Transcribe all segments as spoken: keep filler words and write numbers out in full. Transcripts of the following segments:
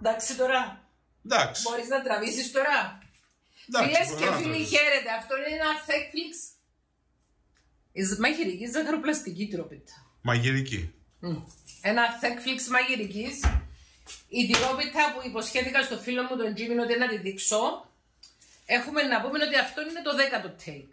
Εντάξει τώρα. Εντάξει. Μπορείς να τραβήσεις τώρα. Φίλες και φίλοι, χαίρετε. Αυτό είναι ένα Thickflix. Μαγειρική ζαχαροπλαστική τυρόπιτα. Μαγειρική. Mm. Ένα Thickflix μαγειρικής. Η τυρόπιτα που υποσχέθηκα στο φίλο μου τον Τζίμιν ότι να τη δείξω. Έχουμε να πούμε ότι αυτό είναι το δέκατο take.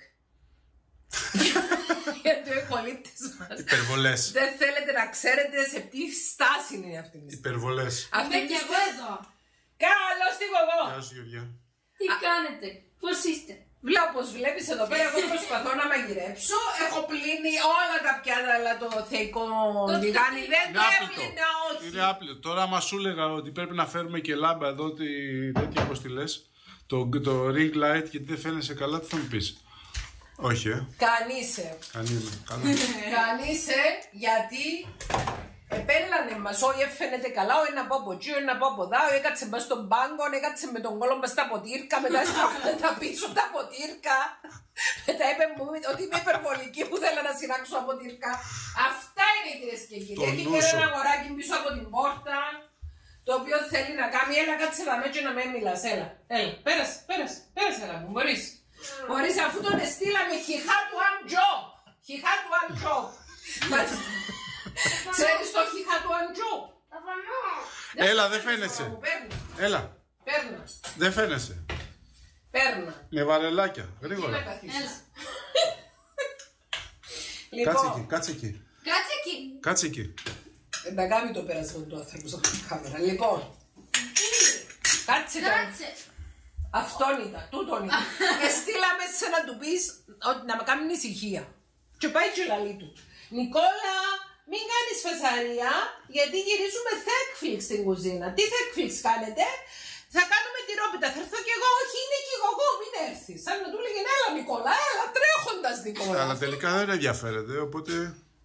Γιατί ο πολίτης μας. Υπερβολές. Δεν θέλετε να ξέρετε σε τι στάση είναι αυτή. Υπερβολές. Αυτή και εγώ εδώ. Καλώς την εγώ. Γεια σου Γεωργιά. Τι κάνετε, πώς είστε? Βλέπω πως βλέπεις εδώ πέρα, εγώ προσπαθώ να μαγειρέψω. Έχω πλύνει όλα τα πιάτα, αλλά το θεϊκό λιγάνι δεν το έπλυνα, όχι. Είναι άπλυτο. Τώρα άμα σου έλεγα ότι πρέπει να φέρουμε και λάμπα εδώ, τη... τέτοια όπως τη λες, το, το ring light, γιατί δεν φαίνεσαι καλά, τι θα μου πεις? Όχι, ε. Κανείσαι. Κανείς. Κανείσαι, γιατί επέλανε μας, όχι έφαινεται καλά, όχι να πω από εκεί, όχι να πω από δά, όχι έκατσε μπας στον πάγκο, έκατσε με τον κόλλο μπας στα ποτήρκα, μετά σπάχανε τα πίσω τα ποτήρκα. Μετά είπε μου ότι είμαι υπερβολική που θέλω να συνάξω από ποτήρκα. Αυτά είναι κυρίες και κύριοι. Έχει και ένα αγοράκι πίσω από την πόρτα, το οποίο θέλει να κάνει, έλα κάτσε να με και να με μιλάς, έλα, έλα, πέρασε, πέρασε, πέρασε έλα μου, μπορείς. Μπορείς, αφού τον εστήλαμε, he had one job, he had one job. Ξέρεις το he had one job? Έλα, δεν φαίνεσαι. Έλα. Παίρνα. Δεν φαίνεσαι. Παίρνα. Με βαρελάκια. Γρήγορα. Κάτσε εκεί, κάτσε εκεί. Κάτσε εκεί. Κάτσε εκεί. Δεν τα κάνει το πέρασμα του άνθρωπου στην κάμερα. Λοιπόν. Κάτσε τώρα. Αυτόν ήταν, τούτον ήταν. Εστήλαμε σε να του πεις ότι να με κάνει ησυχία. Και πάει και λαλί του. Νικόλα, μην κάνεις φασαρία, γιατί γυρίζουμε Thickflix στην κουζίνα. Τι Thickflix κάνετε? Θα κάνουμε τυρόπιτα, θα έρθω κι εγώ. Όχι, είναι κι εγώ, μην έρθεις. Σαν να του λέγε, έλα Νικόλα, έλα, τρέχοντας Νικόλα. Αλλά τελικά δεν ενδιαφέρεται, οπότε...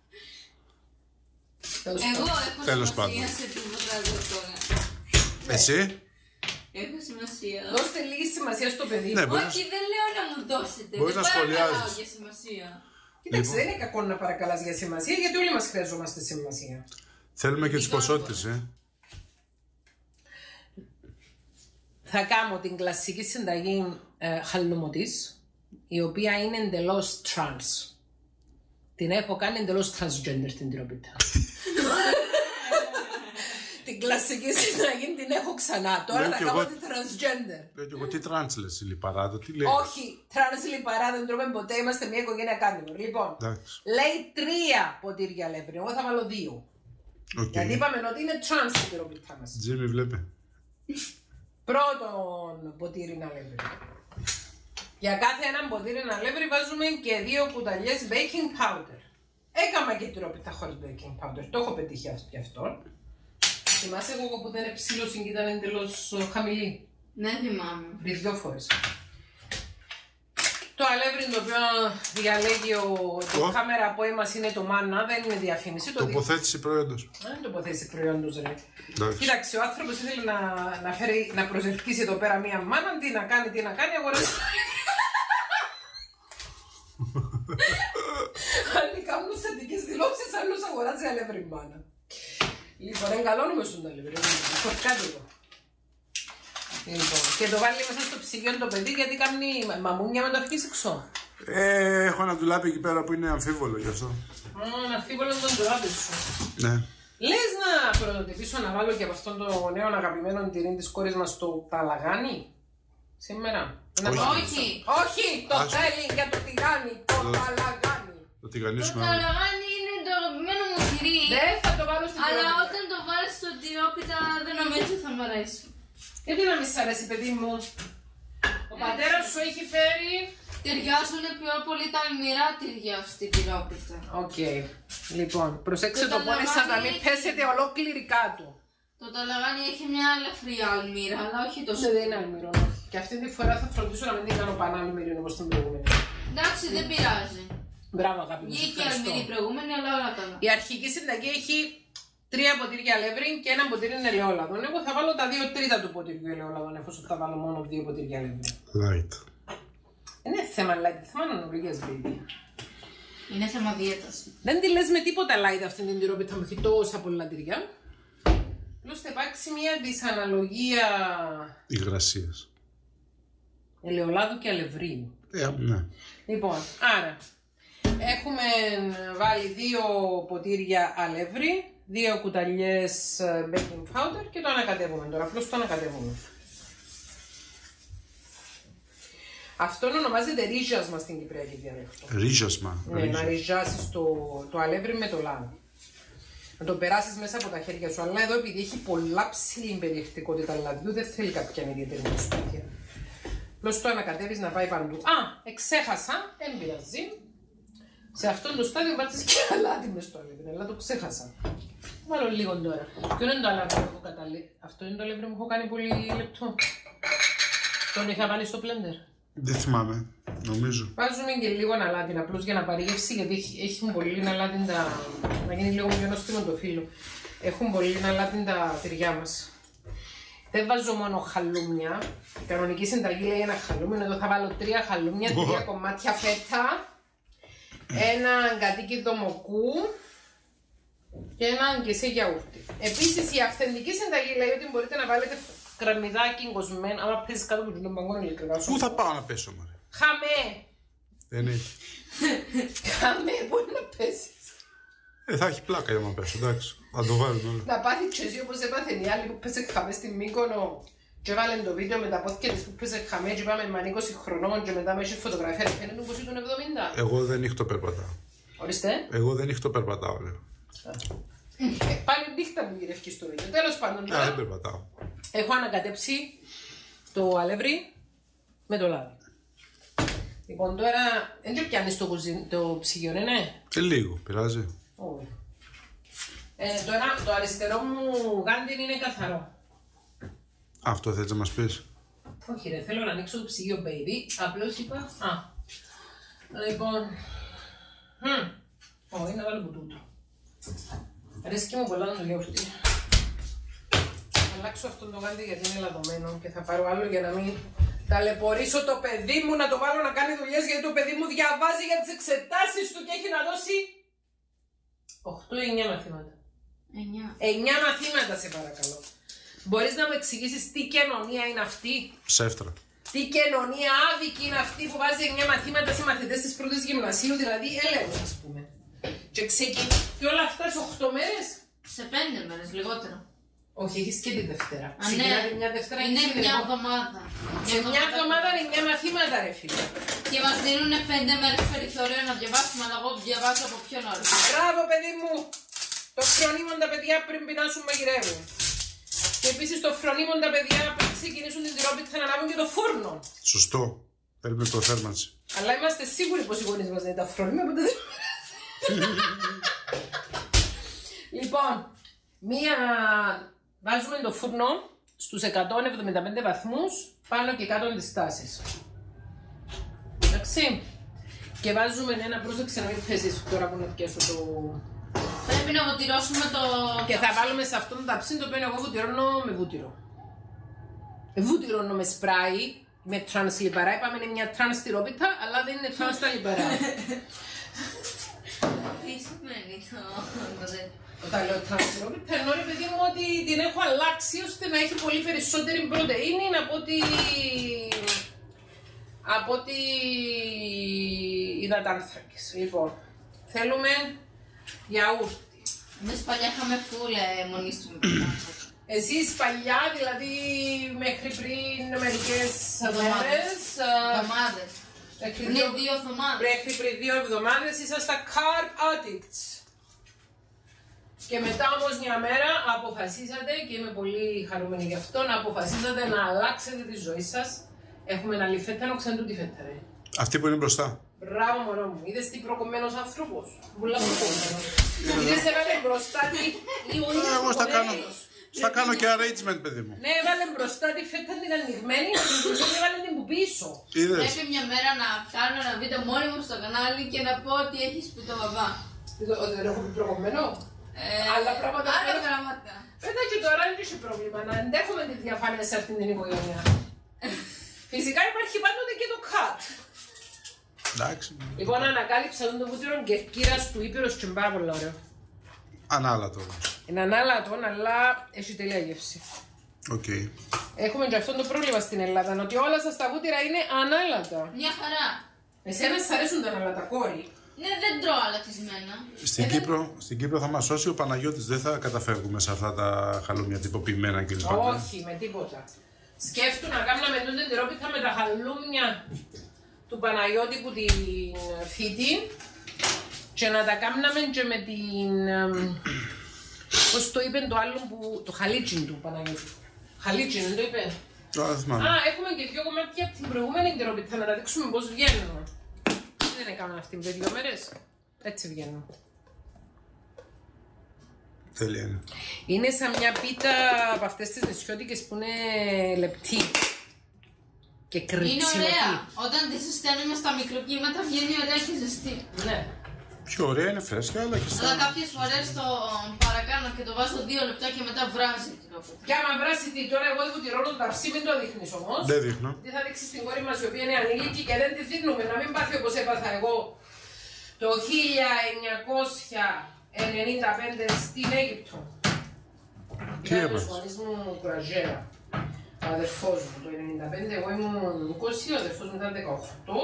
Εγώ έχω σημασία σε τίποτα εδώ τώρα. Εσύ? Έχω σημασία. Δώστε λίγη σημασία στο παιδί. Ναι, όχι, δεν λέω να μου δώσετε. Μπορείς δεν να σχολιάζεις. παρακαλάω για σημασία. Κοίταξε, δεν είναι κακό να παρακαλάς για σημασία, γιατί όλοι μας χρειαζόμαστε σημασία. Θέλουμε και τις ποσότητες, ε. Θα κάνω την κλασική συνταγή ε, χαλουμωτής, η οποία είναι εντελώς trans. Την έχω κάνει εντελώς transgender την τυρόπιτα. Την κλασική συνταγή την έχω ξανά. Τώρα θα κάνω την transgender. Λέω και εγώ τι trans λες, η λιπαράδα, τι λέει? Όχι, trans λιπαράδα δεν τρώμε ποτέ, είμαστε μια οικογένεια carnivore. Λοιπόν, εντάξει, λέει τρία ποτήρια αλεύρι, εγώ θα βάλω δύο. okay. Γιατί είπαμε ότι είναι trans η τυρόπιτά μας. Τζίμι βλέπε. Πρώτον ποτήρι αλεύρι. Για κάθε έναν ποτήρι αλεύρι βάζουμε και δύο κουταλιές baking powder. Έκανα και τυρόπιτα χωρίς baking powder, το έχω πετύχει γι' αυτό. Θυμάσαι εγώ που δεν ψήλωση και ήταν εντελώς χαμηλή? Ναι, θυμάμαι. Πριν δυο φορές. Το αλεύρι το οποίο διαλέγει ο, το oh. κάμερα από εμάς είναι το μάνα, δεν είναι διαφήμιση. Το τοποθέτηση δι... προϊόντος. Δεν είναι τοποθέτηση προϊόντος, ρε. Εντάξει. Κοίταξε, ο άνθρωπος ήθελε να, να, φέρει, να προσελκύσει εδώ πέρα μία μάνα, τι να κάνει, τι να κάνει, αγοράζει. Άλλοι κάνουν θετικές δηλώσεις, άλλος αγοράζει αλεύρι μάνα. Λοιπόν, εγκαλώνουμε στον αλεύρι, φορκάτε το. Λοιπόν, και το βάλει μέσα στο ψυγείο το παιδί, γιατί κάνει μαμούνια με το φύσιξο. Ε, έχω ένα ντουλάπι εκεί πέρα που είναι αμφίβολο γι' αυτό. Μmm, αμφίβολο είναι το ντουλάπι σου. Ναι. Λες να πρωτοτυπήσω να βάλω και από αυτόν το νέο αγαπημένο τυρί της κόρης μας το ταλαγάνι σήμερα? Όχι. Όχι. Όχι, το Άς... θέλει για το τηγάνι, το ταλαγάνι. Το τηγανίσουμε. Το ταλαγάνι είναι το αγαπημένο μου τυρί. Δεν θα το βάλω στην αλλά τυρόπιτα. όταν το βάλεις στο τυρόπιτα δεν νομίζω θα μου αρέσει. Γιατί να μη σ' αρέσει, παιδί μου? Ο πατέρας σου έχει φέρει... Ταιριάζουν πιο πολύ τα αλμυρά τυριά στη τυρόπιτα. Οκ. Okay. Λοιπόν, προσέξτε το, το πόνεσα να μην πέσετε ολόκληρη κάτω. Το ταλαγάνι έχει μια ελαφριά αλμύρα, αλλά όχι τόσο. Ναι, δεν είναι αλμύρο. Και αυτή τη φορά θα φροντίσω να μην την κάνω πανάλμυρη όπως την προηγούμενη. Εντάξει, δεν πειράζει. Μπράβο, αγάπη μου. Βγήκε αλμυρή προηγούμενη, αλλά όλα καλά. Η αρχική συνταγή έχει τρία ποτήρια αλεύρι και ένα ποτήρι ελαιόλαδων. Εγώ θα βάλω τα δύο τρίτα του ποτήριου ελαιόλαδων, εφόσον θα βάλω μόνο δύο ποτήρια αλεύρι. Light. Είναι θέμα light, θέμα νανολογίας, baby. Είναι θέμα δίαιτας. Δεν τη λες με τίποτα light αυτή την τυρόπιτα μου, έχει τόσα πολλά τυριά. Πλούς θα υπάρξει μια δυσαναλογία υγρασίας. ελαιολάδου και αλευρίου. Ε, ναι. Λοιπόν, άρα έχουμε βάλει δύο ποτήρια αλεύρι, δύο κουταλιές baking powder και το ανακατεύουμε τώρα, απλώς το ανακατεύουμε. Αυτό ονομάζεται ρίζασμα στην κυπριακή διαλέκτο. Ρίζασμα. Ναι, να ριζάσεις το, το αλεύρι με το λάδι. Να το περάσεις μέσα από τα χέρια σου, αλλά εδώ επειδή έχει πολλά ψηλή περιεκτικότητα λαδιού, δεν θέλει κάποια ιδιαίτερη προσπάθεια. Απλώς το ανακατεύεις να πάει παντού. Α, εξέχασα, δεν πειράζει. Σε αυτό το στάδιο βάζεις και αλάτι μες στο αλεύρι, αλλά το ξέχασα. Βάλω λίγο τώρα. Ποιο είναι το αλεύρι που έχω καταλήξει. Αυτό είναι το αλεύρι που έχω κάνει πολύ λεπτό. Τον είχα βάλει στο blender. Δεν θυμάμαι, νομίζω. Βάζουμε και λίγο αλάτι απλώς για να πάρει γεύση, γιατί έχουν πολύ αλάτι τα... να γίνει λίγο πιο νοστιμο το φύλλο. Έχουν πολύ αλάτι τα τυριά μας. Δεν βάζω μόνο χαλούμια. Η κανονική συνταγή λέει ένα χαλούμι. Εδώ θα βάλω τρία χαλούμια, τρία κομμάτια φέτα, ένα κατοίκι δομοκού και ένα γκεσέ γιαούρτι. Επίσης η αυθεντική συνταγή λέει ότι μπορείτε να βάλετε κρεμμυδάκι κοσμένο, αλλά παίζεις κάτω από τον παγκόνο ειλικρινά. Πού θα πάω να πέσω, μωρέ. Χαμέ! Δεν έχει. Χαμέ, μπορεί να πέσεις. Ε, θα έχει πλάκα για να πέσω, εντάξει. Θα το βάλουμε όλο. Να πάθει και εσύ όπως έπαθεν οι άλλοι που πέσε χαμέ στην Μύκονο και έβαλαν το βίντεο με τα πόθηκια της που πέσε χαμέ και είπαμε με είκοσι χρονών και μετά με έχει φωτογραφία και φαίνεται πως ήταν εβδομήντα. Εγώ δεν νύχτω περπατάω. Ορίστε. Εγώ δεν νύχτω περπατάω, λέω. Ε, πάλι νύχτα μου γυρεύει στο βίντεο. Τέλος πάντων, Α, δεν περπατάω. έχω ανακατέψει το αλεύρι με το λάδι. Λοιπόν, τώρα δεν πιάνεις το, κουζι... το ψυγείο, ναι, ναι. Και λίγο, πειράζει. Όχι. Ε, τώρα το αριστερό μου γάντιν είναι καθαρό. Αυτό θέλεις να μας πεις. Όχι ρε, θέλω να ανοίξω το ψυγείο, baby. Απλώς είπα... Α. Λοιπόν... Hm. Όχι, να βάλω που τούτο. Αρέσκει μου πολλά το γιαούρτι. Θα αλλάξω αυτό το γάντι γιατί είναι λαδωμένο και θα πάρω άλλο για να μην ταλαιπωρήσω το παιδί μου να το βάλω να κάνει δουλειές, γιατί το παιδί μου διαβάζει για τις εξετάσεις του και έχει να δώσει οκτώ εννιά μαθήματα. εννιά μαθήματα σε παρακαλώ. Μπορείς να μου εξηγήσεις τι κοινωνία είναι αυτή? Ψεύτρα. Τι κοινωνία άδικη είναι αυτή που βάζει εννιά μαθήματα σε μαθητές της πρώτης γυμνασίου, δηλαδή έλεος ας πούμε. Και ξεκινήσει και όλα αυτά σε οκτώ μέρες. Σε πέντε μέρες, λιγότερο. Όχι, έχεις και τη Δευτέρα. Α, ναι. Μια Δευτέρα είναι έχεις μια την εβδομάδα. σε μια εβδομάδα είναι εννιά μαθήματα ρε φίλε. Και μας δίνουν πέντε μέρες περιθώριο να διαβάσουμε, αλλά εγώ διαβάζω από πιο νωρίς. Μπράβο παιδί μου! Το φρονίμον τα παιδιά πριν πεινάσουν μαγειρεύουν. Και επίσης το φρονίμον τα παιδιά πριν ξεκινήσουν την τυρόπιτα να ανάβουν και το φούρνο. Σωστό. Θέλουμε το θέρμανση. Αλλά είμαστε σίγουροι πως οι γονείς μας δεν τα φρονíme, οπότε δεν... Λοιπόν, μία... βάζουμε το φούρνο στους εκατόν εβδομήντα πέντε βαθμούς πάνω και κάτω της τάσης. Εντάξει. Και βάζουμε ένα, πρόσεξε να μην πέσεις τώρα που να πιάσω το... Πρέπει να βοτυρώσουμε το... Και θα βάλουμε σε αυτόν το ταψί το οποίο εγώ βουτυρώνω με βούτυρο. Βούτυρώνω με σπράι, με τρανς λιπαρά. Είπαμε είναι μια τρανς τυρόπιτα, αλλά δεν είναι τρανς τα λιπαρά. Τι σημαίνει το... Όταν λέω τρανς τυρόπιτα εννοώ ρε παιδί μου ότι την έχω αλλάξει ώστε να έχει πολύ περισσότερη πρωτεΐνη από ότι... από ότι υδατάνθρακες. Λοιπόν, θέλουμε γιαούρτι. Εμείς παλιά είχαμε φούλε μονίστου. Εσείς παλιά, δηλαδή μέχρι πριν μερικές μέρες, εβδομάδες. Είναι δύο εβδομάδες. Μέχρι πριν δύο εβδομάδες ήσασταν carb addicts. Και μετά όμως μια μέρα αποφασίσατε, και είμαι πολύ χαρούμενη γι' αυτό, να αποφασίσατε να αλλάξετε τη ζωή σας. Έχουμε ένα άλλη φέτα, να ξέρετε τι φέτα ρε. Αυτή που είναι μπροστά. Μπράβο μωρό μου, είδες τι προκομμένος άνθρωπος. Βουλά προκομμένος. Είδες έβαλε μπροστά τη... Εγώ θα κάνω, θα κάνω και arrangement παιδί μου. Ναι, έβαλε μπροστά τη φέτα την ανοιγμένη και έβαλε την που πίσω. Είδες. Πρέπει μια μέρα να κάνω ένα βίντεο μόνη μου στο κανάλι και να πω ότι έχεις πει το μπαμπά. Ότι δεν έχω πει προκομμένο. Άλλα πράγματα. Άλλα πράγματα. Φέτα και τώρα δεν έχει πρόβλημα να εντέχουμε τη διαφάνεια σε αυτήν την οικογένεια. Φυσικά υπάρχει πάντοτε και το cut. Εντάξει. Λοιπόν, ανακάλυψα τον το βούτυρο κερκύρας του Ήπειρος και πάρα πολύ ωραίο. Ανάλατο όμως. Είναι ανάλατο, αλλά έχει τέλεια γεύση. Okay. Έχουμε και αυτό το πρόβλημα στην Ελλάδα, ότι όλα σας τα βούτυρα είναι ανάλατα. Μια χαρά. Εσένα σας αρέσουν τα ανάλατα, κόρη. Ναι, δεν τρώω αλατισμένα. Στην, Ε, Κύπρο, στην Κύπρο θα μας σώσει ο Παναγιώτης, δεν θα καταφεύγουμε σε αυτά τα χαλούμια τυποποιημένα κλπ. Όχι, με τίποτα. Σκέφτου να κάνουμε τούτη την τρόπιθα με τα χαλούμια του Παναγιώτη που την φύτη και να τα κάναμε και με την... εμ, πώς το είπε το άλλο που... το χαλίτσιν του Παναγιώτη. Χαλίτσιν, δεν το είπε. Τώρα δεν θυμάμαι. Α, έχουμε και δύο κομμάτια από την προηγούμενη τρόπιθα να τα δείξουμε πώς βγαίνουν. Δεν έκανα αυτή με δύο μέρες. Έτσι βγαίνουν. Τέλεια είναι. Είναι σαν μια πίτα από αυτές τις νησιώτικες που είναι λεπτή και Είναι κριτσινωτή. ωραία. Όταν τη στέλνουμε στα μικροκύματα βγαίνει ωραία και ζεστή. Ναι. Πιο ωραία είναι φρέσκια, αλλά και Αλλά στα... κάποιες φορές το παρακάνω και το βάζω δύο λεπτά και μετά βράζει την όποτε. Και άμα βράσει τι τώρα, εγώ που τη ρόλο το ταψί, μην το δείχνεις όμως. Δεν δείχνω. Τι θα δείξεις στην κόρη μας η οποία είναι ανήλικη και δεν τη δίνουμε. Να μην πάθει όπως έπαθα εγώ το χίλια εννιακόσια ενενήντα πέντε στην Αίγυπτο. Τι Ήταν έπαθες? ο γονείς μου κουραζέρα. Ο αδερφός μου το ενενήντα πέντε, εγώ ήμουν είκοσι, ο αδερφός μου ήταν δεκαοκτώ.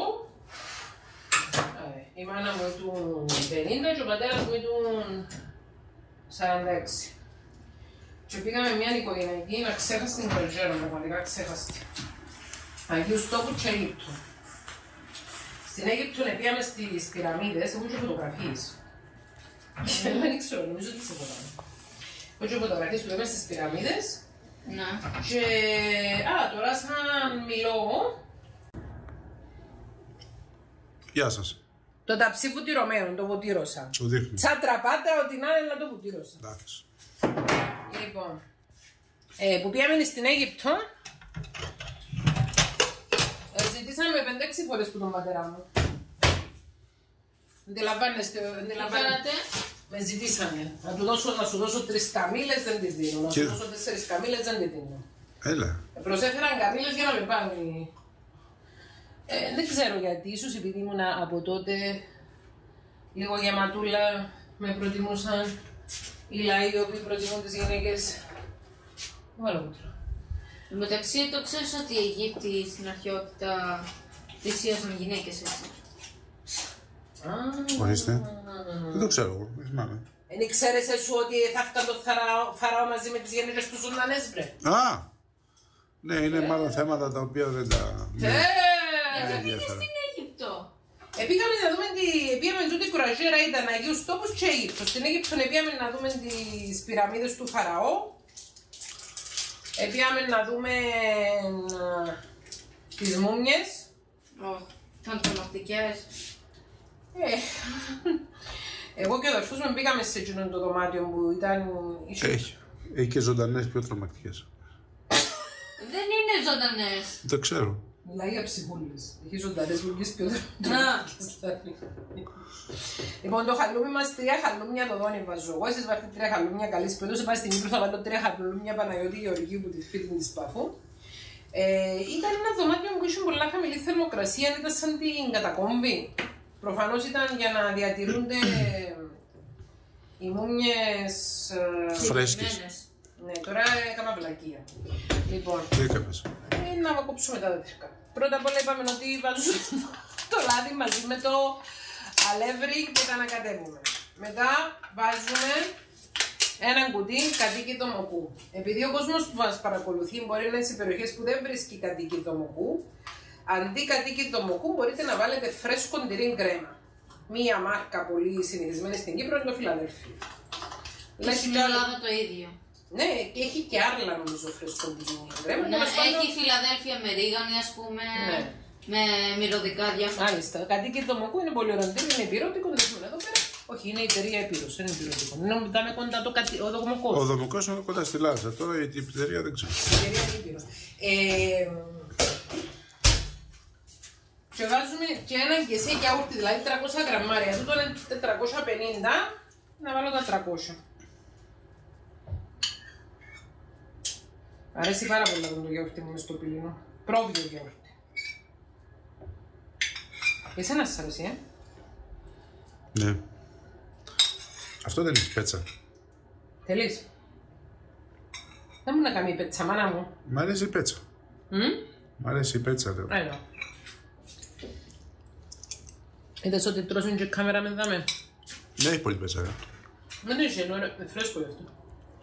Ε, η μάνα μου ήταν πενήντα και ο πατέρας μου ήταν σαράντα έξι. Και πήγαμε μια οικογενειακή να ξέχασε την κουραζέρα, πραγματικά ξέχασε. Αγίους Τόπου και Αίγυπτο. Στην Αίγυπτο πήγαμε στις πυραμίδες, έχουν και φωτογραφίες. Δεν ξέρω, νομίζω ότι σε φωτογραφίες. Έχω και φωτογραφίες που λέμε στις πυραμίδες. Ναι. Και... Α, τώρα σαν μιλώ... Γεια σας. Το ταψί βουτυρωμένο, το βουτύρωσα. Σου δείχνω. Σαν τραπάτα, ό,τι να είναι να το βουτύρωσα. Εντάξει. Λοιπόν, ε, που πήγαμε στην Αίγυπτο, ε, ζητήσαμε πέντε έξι φορές που τον πατέρα μου. Αντιλαμβάνεστε, Τι αντιλαμβάνεστε. κάνατε? Με ζητήσανε. Να, του δώσω, να σου δώσω τρεις καμήλες, δεν τις δίνω. Να Και- σου δώσω τέσσερις καμήλες, δεν τις δίνω. Έλα. Ε, προσέφεραν καμήλες για να με πάνε. Ε, δεν ξέρω γιατί, ίσως επειδή ήμουν από τότε λίγο γεματούλα, με προτιμούσαν οι λαοί οι οποίοι προτιμούν τις γυναίκες. Βάλω κούτρο. Εν τω μεταξύ, το ξέρεις ότι οι Αιγύπτιοι στην αρχαιότητα θυσίαζαν γυναίκες έτσι. Ορίστε. Δεν το ξέρω εγώ, δεν θυμάμαι. Δεν ξέρεις εσύ ότι θα έφτανε το φαραώ, φαραώ μαζί με τις γυναίκες του ζωντανές, βρε. Α! Ναι, είναι μάλλον θέματα τα οποία δεν τα... Ε, Γιατί πήγες ενδιαφέρον. στην Αίγυπτο. Επήγαμε να δούμε τη... Επήγαμε τούτη κουραζέρα, ήταν Αγίους Τόπους και Αίγυπτο. Στην Αίγυπτο επήγαμε να δούμε τις πυραμίδες του Φαραώ. Επήγαμε να δούμε ε, τις μούμιες. Ω, ήταν τρομακτικές. Ε, εγώ και ο αδερφός μου πήγαμε σε εκείνο το δωμάτιο που ήταν... Έχει. Έχει και ζωντανές πιο τρομακτικές. Δεν είναι ζωντανές. Δεν ξέρω. Μιλάει για ψυχούλες. Έχει ζωντανές βουλγές πιο Να. δραματικές. Λοιπόν, το χαλούμι μας τρία χαλούμια το δόνι βάζω εγώ. Εσείς βάζετε τρία χαλούμια καλής ποιότητας. Πάω στην Κύπρο θα βάλω τρία χαλούμια Παναγιώτη Γεωργίου που τη φίλη της Παφού. Ε, ήταν ένα δωμάτιο που είχε πολλά χαμηλή θερμοκρασία, ήταν σαν την κατακόμβη. Προφανώς ήταν για να διατηρούνται οι μούμιες... ε, Φρέσκες. Συγκεκριμένες. Ναι, τώρα έκανα βλακεία. Λοιπόν, Τι έκανες? ε, να κόψουμε τα δέντρικα. Πρώτα απ' όλα είπαμε ότι βάζουμε το λάδι μαζί με το αλεύρι και τα ανακατεύουμε. Μετά βάζουμε έναν κουτί κατοίκητο μοκού. Επειδή ο κόσμος που μας παρακολουθεί μπορεί να είναι σε περιοχές που δεν βρίσκει κατοίκητο μοκού, αντί κατοίκητο μοκού μπορείτε να βάλετε φρέσκο τυρί κρέμα. Μία μάρκα πολύ συνηθισμένη στην Κύπρο είναι το Φιλαδέλφιο. Και στην Ελλάδα το ίδιο. Ναι, και έχει και άρλα νομίζω φρέσκο τυρί κρέμα. Ναι, Τέλος πάντων- έχει Φιλαδέλφια με ρίγανη, ας πούμε, Ναι. με μυρωδικά διάφορα. Μάλιστα. Κατοίκητο μοκού είναι πολύ ωραίο. Είναι επιρροτικό, το δείχνουμε εδώ πέρα. Όχι, είναι η εταιρεία Επίρρος, δεν είναι επιρροτικό. Είναι μετά κοντά το κατι... ο δογμοκός. Ο δομικός είναι κοντά στη Λάρισα. Τώρα η πizzeria δεν ξέρω. Η εταιρεία Επίρρος. Ε, και βάζουμε και έναν κεσί γιαούρτι, δηλαδή τριακόσια γραμμάρια. Τούτο είναι τετρακόσια πενήντα, να βάλω τα τριακόσια. Αρέσει πάρα πολύ το γιαούρτι μου στο πυλίνο. Πρόβιο γιαούρτι. Εσένα σας αρέσει, ε? Ναι. Αυτό δεν είναι πέτσα. Θέλεις. Δεν μου να κάνει η πέτσα, μάνα μου. Μ' αρέσει η πέτσα. Μ? Μ' αρέσει η πέτσα, λέω. Έλα. Είδες ότι τρώσουν και η κάμερα με δάμε. Δεν έχει πολύ πέτσα, ρε. Δεν έχει, είναι φρέσκο γι' αυτό.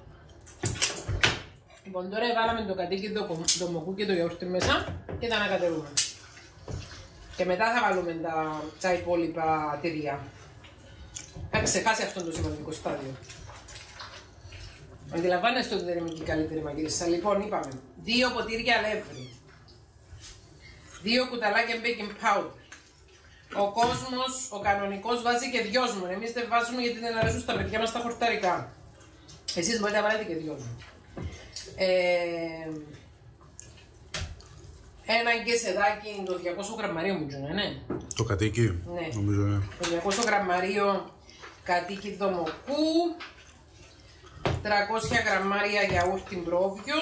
Λοιπόν, τώρα βάλαμε το κατοίκι, το μοκού και το γιαούρτι μέσα και τα ανακατεύουμε. Και μετά θα βάλουμε τα, τα υπόλοιπα τυριά. Θα ξεχάσει αυτό το σημαντικό στάδιο. Αντιλαμβάνεστε ότι δεν είμαι και η καλύτερη μαγείρισα. Λοιπόν, είπαμε δύο ποτήρια αλεύρι, δύο κουταλάκια baking powder. Ο κόσμος, ο κανονικός βάζει και δυόσμον. Εμείς δεν βάζουμε γιατί δεν αρέσουν στα παιδιά μας τα χορταρικά. Εσείς μπορείτε να βάλετε και δυόσμον. Ε, ένα γκεσεδάκι, το διακόσια γραμμαρίο μου τζουνε, ναι. Το κατοίκι, ναι. Νομίζω, ναι. Το διακόσια γραμμαρίο κατοίκι δομοκού, τριακόσια γραμμάρια γιαούρτι πρόβιο,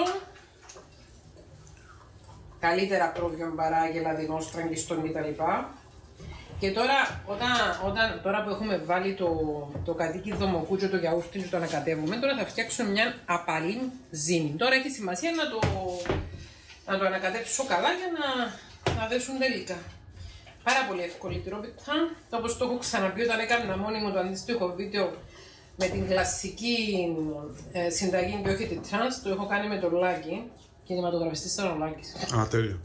καλύτερα πρόβιο παρά γελαδινό, στραγγιστόν κτλ. Και τώρα, όταν, όταν, τώρα που έχουμε βάλει το, το κατοίκι δομοκού και το γιαούρτι και το ανακατεύουμε, τώρα θα φτιάξουμε μια απαλή ζύμη. Τώρα έχει σημασία να το, να το ανακατέψω καλά για να, να δέσουν τελικά. Πάρα πολύ εύκολη τυρόπιτα. Όπως το έχω ξαναπεί όταν έκανα μόνη μου το αντίστοιχο βίντεο με την κλασική ε, συνταγή και όχι τη τρανς, το έχω κάνει με το Λάκη, κινηματογραφιστής ήταν ο Λάκης. Α, τέλεια.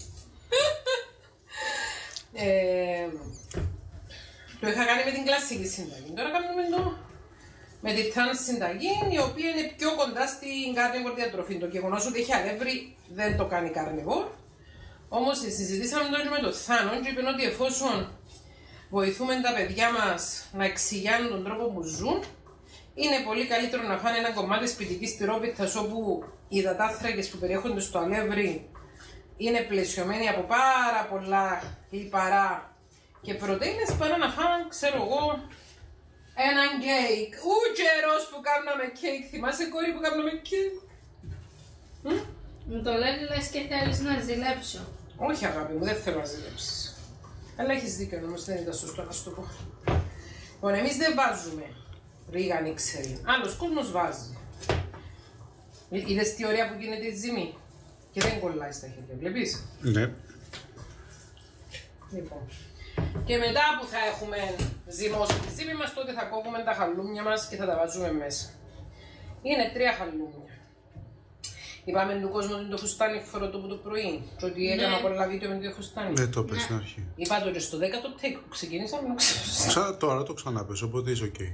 Ε, το είχα κάνει με την κλασική συνταγή. Τώρα κάνουμε το με τη τρανς συνταγή, η οποία είναι πιο κοντά στην carnivore διατροφή. Το γεγονός ότι έχει αλεύρι δεν το κάνει carnivore. Όμως συζητήσαμε τώρα με τον Θάνο και είπαν ότι εφόσον βοηθούμε τα παιδιά μας να εξηγιάνουν τον τρόπο που ζουν, είναι πολύ καλύτερο να φάνε ένα κομμάτι σπιτικής τυρόπιτας όπου οι υδατάνθρακες που περιέχονται στο αλεύρι είναι πλαισιωμένοι από πάρα πολλά λιπαρά και πρωτεΐνες παρά να φάνε, ξέρω εγώ, έναν κέικ. Ου καιρός που κάναμε κέικ, θυμάσαι κόρη που κάναμε κέικ? Μου το λένε λες και θέλεις να ζηλέψω. Όχι αγάπη μου, δεν θέλω να ζηλέψεις. Αλλά έχεις δίκιο όμως, δεν ήταν σωστό να σου το πω. Λοιπόν, εμείς δεν βάζουμε ρίγανη ξερή. Άλλος κόσμος βάζει. Είδες τι ωραία που γίνεται η ζύμη και δεν κολλάει στα χέρια, βλέπεις? Ναι. Λοιπόν. Και μετά που θα έχουμε ζυμώσει τη ζύμη μας, τότε θα κόβουμε τα χαλούμια μας και θα τα βάζουμε μέσα. Είναι τρία χαλούμια. Είπαμε του κόσμου ότι το φουστάνι φορωτό από το πρωί και ότι έκανα πολλά βίντεο με το φουστάνι. Ναι, το πες στην αρχή. Είπα το και στο δέκατο take που ξεκινήσαμε να ξέρω. Ξα, τώρα το ξαναπες, οπότε είσαι οκ.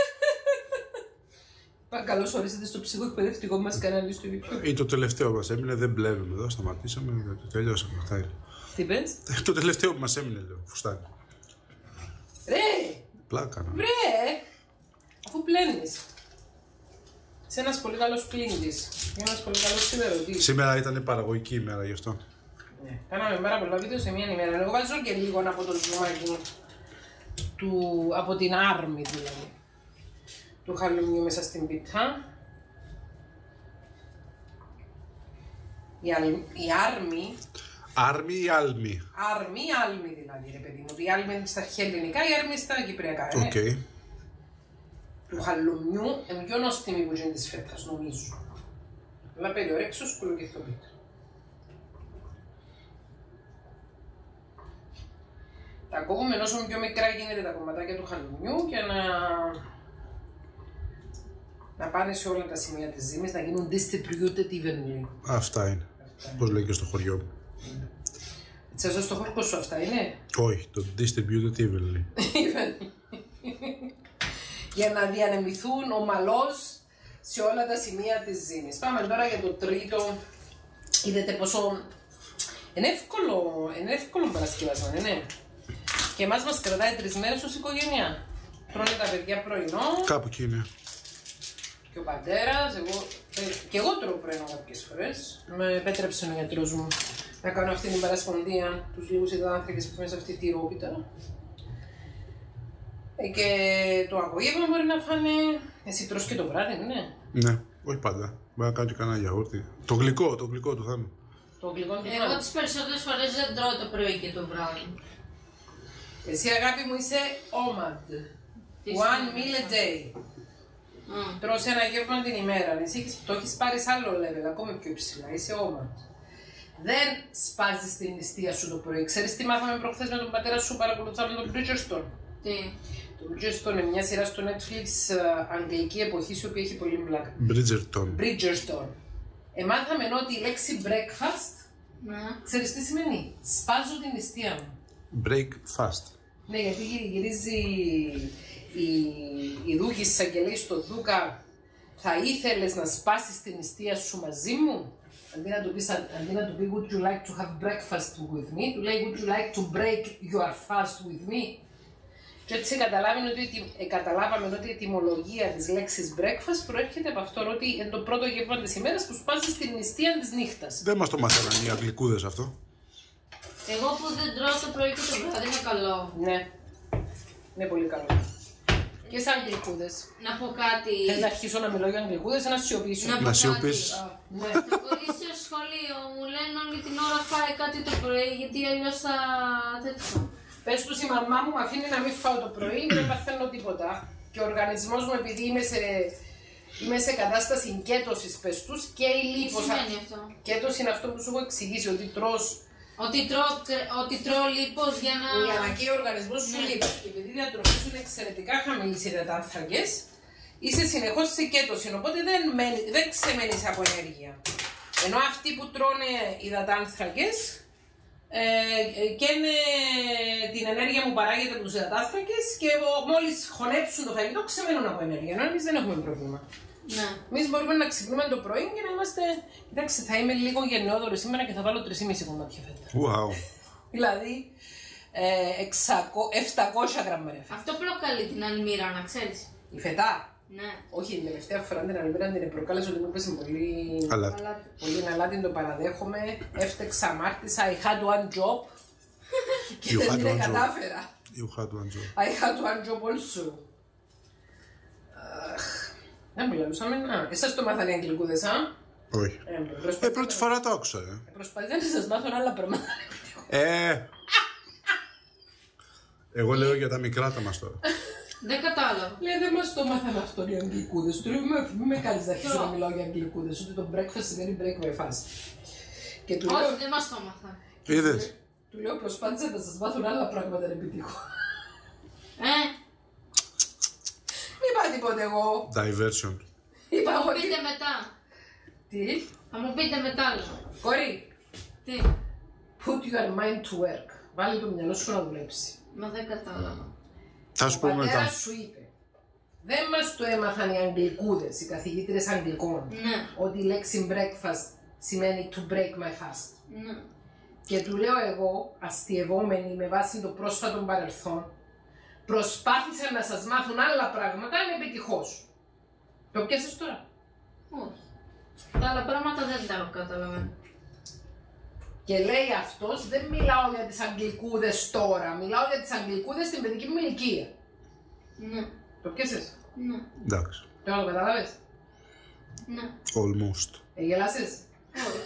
Καλώς ορίσατε στο ψυχοεκπαιδευτικό μας κανάλι στο YouTube. Ή το τελευταίο μας έμεινε, δεν μπλέβουμε εδώ, σταματήσαμε, το τελειώσαμε. Αυτά είναι. Τι πες? Το τελευταίο που μας έμεινε, λέω, φουστάνι. Ρε! Πλάκα να. Ρε! Αφού πλένεις. Είσαι ένας πολύ καλός πλύντης. Ένας πολύ καλός σιδεροτής. Σήμερα ήταν παραγωγική ημέρα γι' αυτό. Ναι. Κάναμε πάρα πολλά βίντεο σε μία ημέρα. Εγώ βάζω και λίγο από το ζουμάκι του, από την άρμη δηλαδή. Του χαλουμιού μέσα στην πίτα. Η, αλ, η άρμη. Άρμη ή άλμη? Άρμη ή άλμη δηλαδή, ρε παιδί μου. Η άλμη είναι στα αρχαία ελληνικά, η άρμη στα κυπριακά. Οκ. Okay. Του χαλουμιού είναι πιο νόστιμη που είναι της φέτας, νομίζω. Αλλά περιορέξω σκουλοκυθό πίτα. Τα κόβουμε όσο πιο μικρά γίνεται τα κομματάκια του χαλουμιού για να... να πάνε σε όλα τα σημεία της ζύμης, να γίνουν distributed evenly. Αυτά είναι. Πώς λέει και στο χωριό μου. Έτσι εδώ στο χώρο σου αυτά είναι. Όχι, το distributed evenly. Για να διανεμηθούν ομαλώς σε όλα τα σημεία της ζύμης. Πάμε τώρα για το τρίτο. Είδατε πόσο είναι εύκολο, είναι εύκολο παρασκευάσμα, ναι. Και εμάς μας κρατάει τρεις μέρες ως οικογένεια. Τρώνε τα παιδιά πρωινό. Κάπου εκεί είναι. Και ο πατέρας, εγώ, και εγώ τρώω πρωινό κάποιες φορές. Με επέτρεψε ο γιατρός μου να κάνω αυτή την παρασπονδία, τους λίγους υδατάνθρακες που είμαι σε αυτή τη ρόπιτα. Και το απόγευμα μπορεί να φάνε. Εσύ τρως και το βράδυ, ναι. Ναι, όχι πάντα. Μπορεί να κάνω και κανένα γιαούρτι. Το γλυκό, το γλυκό του Θάνου. Το γλυκό του Εγώ τις περισσότερες φορές δεν τρώω το πρωί και το βράδυ. Εσύ αγάπη μου είσαι όμαντ. One meal a day. Mm. Τρως ένα γεύμα την ημέρα. Εσύ έχεις, το έχεις πάρει σε άλλο level, ακόμα πιο υψηλά. Είσαι όμα. Δεν σπάζεις την νηστεία σου το πρωί. Ξέρεις τι μάθαμε προχθές με τον πατέρα σου, παρακολουθάμε τον Bridgerton. Τι. Το Bridgerton είναι μια σειρά στο Netflix αγγλική εποχή, η οποία έχει πολύ μπλάκα. Bridgerton. Bridgerton. Εμάθαμε ότι η λέξη breakfast, Ναι. ξέρεις τι σημαίνει? Σπάζω την νηστεία μου. Break fast. Ναι, γιατί γυρίζει η, η Δούκισσα και λέει στο Δούκα, θα ήθελες να σπάσεις την νηστεία σου μαζί μου? Αντί να του πεις, αντί να του πει would you like to have breakfast with me, του λέει would you like to break your fast with me. Και έτσι καταλάβαμε ότι, ε, καταλάβαμε ότι η ετυμολογία της λέξης breakfast προέρχεται από αυτό ότι είναι το πρώτο γεύμα της ημέρας που σπάζεις την νηστεία της νύχτας. Δεν μας το μάθαιναν οι αγγλικούδες αυτό. Εγώ που δεν τρώω το πρωί και το βράδυ είναι καλό. Ναι, είναι πολύ καλό. Και σαν αγγλικούδες. Να πω κάτι. Θες να αρχίσω να μιλώ για αγγλικούδες ή να σιωπήσω? Να πω Να κάτι. σιωπήσεις. Α, ναι. Το κορίτσιο στο σχολείο μου λένε όλη την ώρα φάει κάτι το πρωί γιατί αλλιώς θα τέτοιο. Πες τους η μαμά μου με αφήνει να μην φάω το πρωί και δεν παθαίνω τίποτα. Και ο οργανισμός μου, επειδή είμαι σε, είμαι σε κατάσταση κέτωσης, πες τους, και η Τι λίπος. σημαίνει αυτό? Κέτωση είναι αυτό που σου έχω εξηγήσει, ότι τρως Ότι τρώω, ότι τρώω λίπος για να... για να καίει ο οργανισμός σου Ναι. λίπος. Και επειδή η διατροφή σου είναι εξαιρετικά χαμηλή σε υδατάνθρακες, είσαι συνεχώς σε κέτωση, οπότε δεν, μένει, δεν ξεμένεις από ενέργεια. Ενώ αυτοί που τρώνε υδατάνθρακες, Ε, και είναι την ενέργεια που παράγεται από τους υδατάνθρακες και μόλις χωνέψουν το φαγητό ξεμένουν από ενέργεια. Ενώ εμείς δεν έχουμε πρόβλημα. Ναι. Εμείς μπορούμε να ξυπνούμε το πρωί και να είμαστε. Κοιτάξτε, θα είμαι λίγο γενναιόδωρη σήμερα και θα βάλω τρία κόμμα πέντε κομμάτια φέτα. Wow. Δηλαδή ε, εξακόσια, επτακόσια γραμμάρια φέτα. Αυτό προκαλεί την αλμύρα, να ξέρεις. Η φετά. Ναι. Όχι, την τελευταία φορά την αλμύρα την προκάλεσε ότι μου έπεσε πολύ. Αλλά Αλλά... Πολύ αλάτι, το παραδέχομαι. Έφτεξα, αμάρτησα. I had one job. Και You δεν had την one job. κατάφερα. you had one job. I had one job also. Αχ, δεν μιλούσαμε, να. Εσάς το μάθανε οι αγγλικούδες, α? Όχι. Ε, Ε, προσπαθείτε- πρώτη φορά το άκουσα, ε. Προσπαθείτε να σας μάθουν άλλα πράγματα. Ε. Εγώ λέω για τα μικρά τα μας τώρα. Δεν κατάλαβα. Λέει, δεν μας το μάθανε αυτό οι αγγλικούδες. Του λέω, μη με κάνεις να αρχίσω να μιλάω για αγγλικούδες, ότι το breakfast σημαίνει break my fast. Και του λέω, Όχι, δεν μας το μάθα. Είδες. του λέω, προσπάθησα να σας μάθουν άλλα πράγματα να επιτύχω. Ε, Μην είπα τίποτε εγώ. Diversion. Είπα θα μου ότι... πείτε μετά. Τι, Θα μου πείτε μετά, λέω. κορί, Τι, put your mind to work. Βάλε το μυαλό σου να δουλέψει. μα δεν κατάλαβα. Θα σου Ο πω πατέρας μετά. σου είπε, δεν μας το έμαθαν οι αγγλικούδες, οι καθηγήτρες αγγλικών, Ναι, ότι η λέξη breakfast σημαίνει to break my fast. ναι. Και του λέω εγώ, αστειευόμενη με βάση το πρόσφατο παρελθόν, προσπάθησαν να σας μάθουν άλλα πράγματα ανεπιτυχώς. Το πιάσες τώρα. Όχι. Τα άλλα πράγματα δεν τα καταλαβαίνω. Και λέει αυτός, δεν μιλάω για τις αγγλικούδες τώρα, μιλάω για τις αγγλικούδες στην παιδική μου ηλικία. Ναι, Το πιάσες. ναι, Εντάξει. Τώρα το κατάλαβες. ναι. Almost. Ε, γελάσες. Όχι.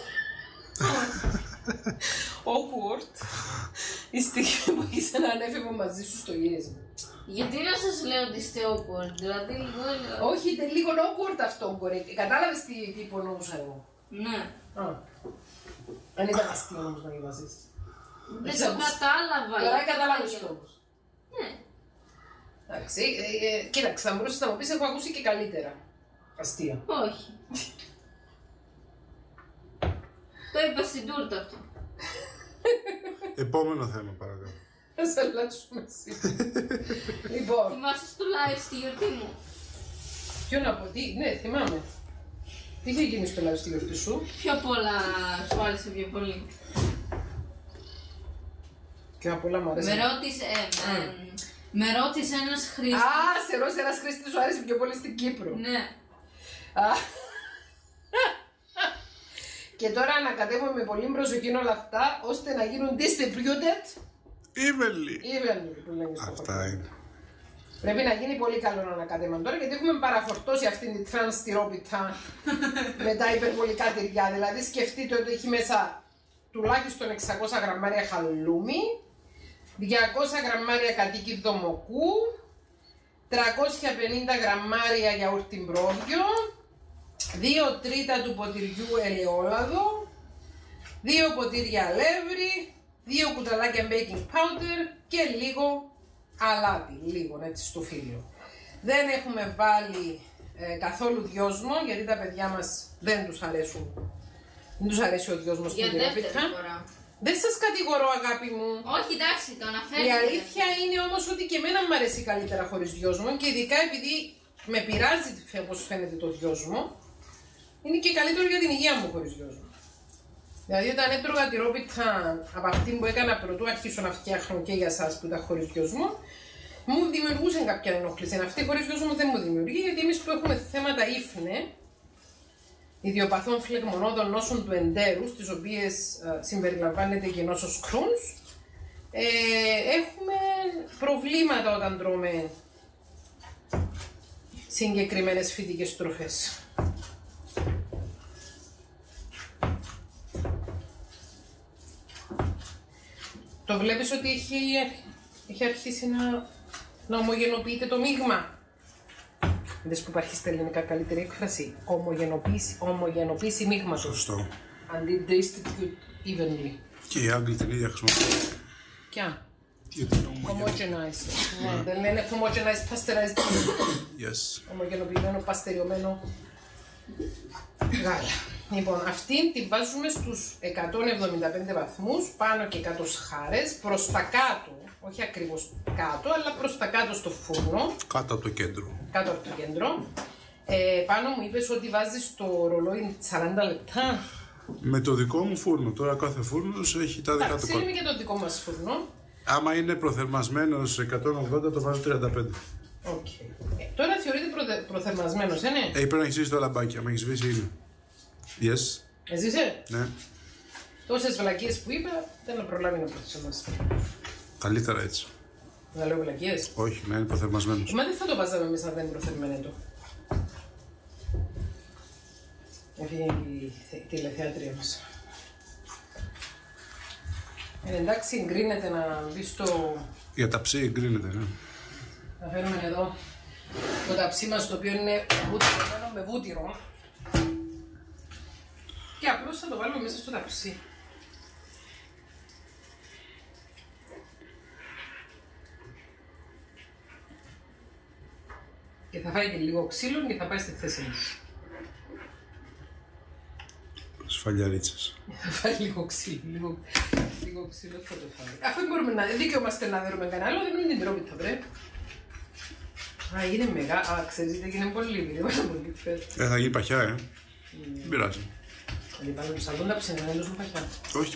Awkward. Η στιγμή που είσαι έναν έφηβο μαζί σου στο γύρισμα. Γιατί να σας λέω ότι είστε awkward, δηλαδή λίγο... Όχι, είναι λίγο awkward αυτό, κορί. Κατάλαβες τι, τι υπονοούσα εγώ. Ναι. Α. Δεν ήταν αστείο όμως να διαβάσεις. Δεν Έτσι το άκουσα. κατάλαβα. Τώρα γιατί κατάλαβες τα το λέω. όμως. Ναι. Εντάξει, ε, ε, κοίταξε, θα μπορούσες να μου πεις, έχω ακούσει και καλύτερα αστεία. Όχι. Το είπα στην τούρτα αυτό. Επόμενο θέμα, παρακαλώ. Θα σε αλλάξουμε εσύ. Λοιπόν, Θυμάσαι στο live στη γιορτή μου. ποιο να πω, τι, ναι, θυμάμαι. Τι είχε γίνει στο live στη γιορτή σου? Πιο πολλά σου άρεσε πιο πολύ. Και απ' όλα μου αρέσει. Με ρώτησε, ε, ε, με ρώτησε ένας Α, χρήστης. σε ρώτησε ένας χρήστης σου άρεσε πιο πολύ στην Κύπρο. Ναι. Α. Και τώρα ανακατεύουμε με πολύ προσοχή όλα αυτά, ώστε να γίνουν distributed Evenly. evenly, που λένε στο Αυτά χωριό. είναι. Πρέπει να γίνει πολύ καλό να ανακατεύουμε τώρα, γιατί έχουμε παραφορτώσει αυτήν την τρανς τυρόπιτα με τα υπερβολικά τυριά. Δηλαδή σκεφτείτε ότι έχει μέσα τουλάχιστον εξακόσια γραμμάρια χαλούμι, διακόσια γραμμάρια κατοίκι δομοκού, τριακόσια πενήντα γραμμάρια γιαούρτι μπρόβιο, δύο τρίτα του ποτηριού ελαιόλαδο, δύο ποτήρια αλεύρι, δύο κουταλάκια baking powder και λίγο αλάτι, λίγο έτσι στο φύλλο. Δεν έχουμε βάλει ε, καθόλου δυόσμο γιατί τα παιδιά μας δεν τους αρέσουν. Δεν τους αρέσει ο δυόσμος στην τυρόπιτα. Δεν σας κατηγορώ αγάπη μου. Όχι, εντάξει, το αναφέρετε. Η αλήθεια είναι όμως ότι και εμένα μου αρέσει καλύτερα χωρίς δυόσμο και ειδικά επειδή με πειράζει όπως φαίνεται το δυόσμο, είναι και καλύτερο για την υγεία μου χωρίς δυόσμο. Δηλαδή όταν έτρωγα τυρόπιτα από αυτή που έκανα πρωτού αρχίσω να φτιάχνω και για εσάς που ήταν χωρίς δυόσμο, μου δημιουργούσε κάποια ενόχληση. Αυτή χωρίς δυόσμο δεν μου δημιουργεί γιατί εμείς που έχουμε θέματα ύφνε, ιδιοπαθών φλεγμονώδων νόσων του εντέρου, στις οποίες ε, συμπεριλαμβάνεται και η νόσος Crohn's, ε, έχουμε προβλήματα όταν τρώμε συγκεκριμένες φυτικές τροφές. Το βλέπεις ότι έχει, έχει αρχίσει να, να ομογενοποιείται το μείγμα. Είδες που υπάρχει στα ελληνικά καλύτερη έκφραση. Ομογενοποίηση, ομογενοποίηση μείγματος. Σωστό. Αντί distribute evenly. Και οι Άγγλοι την ίδια χρησιμοποιούν. Ποια? Γιατί είναι Homogenized. Ναι, δεν λένε homogenized pasteurized. Yes. Ομογενοποιημένο, παστεριωμένο γάλα. Λοιπόν, αυτήν την βάζουμε στους εκατόν εβδομήντα πέντε βαθμούς, πάνω και κάτω σχάρες, προς τα κάτω, όχι ακριβώς κάτω, αλλά προς τα κάτω στο φούρνο. Κάτω από το κέντρο. Κάτω από το κέντρο. Ε, πάνω μου είπες ότι βάζεις το ρολόι σαράντα λεπτά. Με το δικό μου φούρνο. Τώρα κάθε φούρνος έχει τα δικά του Εντάξει, κάτω. είναι και το δικό μας φούρνο. Άμα είναι προθερμασμένος εκατόν ογδόντα το βάζω τριάντα πέντε. Okay. Ε, τώρα θεωρείται προθε... προθερμασμένος, ε, ναι. Ε, πρέπει να έχει σβήσει το λαμπάκι. Άμα έχει σβήσει είναι. Yes. Έζησε. Ναι. Τόσες βλακίες που είπα, δεν θα προλάβει να προθερμάσει. Καλύτερα έτσι. Να λέω βλακίες. Όχι, να είναι προθερμασμένος. Μα δεν θα το βάζαμε εμείς αν δεν είναι προθερμενέτο. Έφυγε η τηλεθεάτρια μας. Ε, εντάξει, εγκρίνεται να μπει στο... Για ταψί εγκρίνεται, ναι. Να φέρουμε εδώ το ταψί μας, το οποίο είναι βούτυρο, με βούτυρο. Και απλώς θα το βάλουμε μέσα στο ταψί. Και θα φάει και λίγο ξύλο και θα πάει στη θέση μας. Σφαλιαρίτσες. Θα φάει λίγο ξύλο, λίγο, λίγο ξύλο θα το φάει. Αφού μπορούμε να δικαιούμαστε να δέρουμε κανένα άλλο, δεν είναι την τρόπιτα, βρε. Α, είναι μεγάλο. Α, ξέρεις, είναι πολύ λίγο, είναι πολύ φέτο. Ε, θα γίνει παχιά, ε. Δεν πειράζει. Δηλαδή πάνω τους άλλων τα ψήνουν, δεν τους παχιά. Όχι.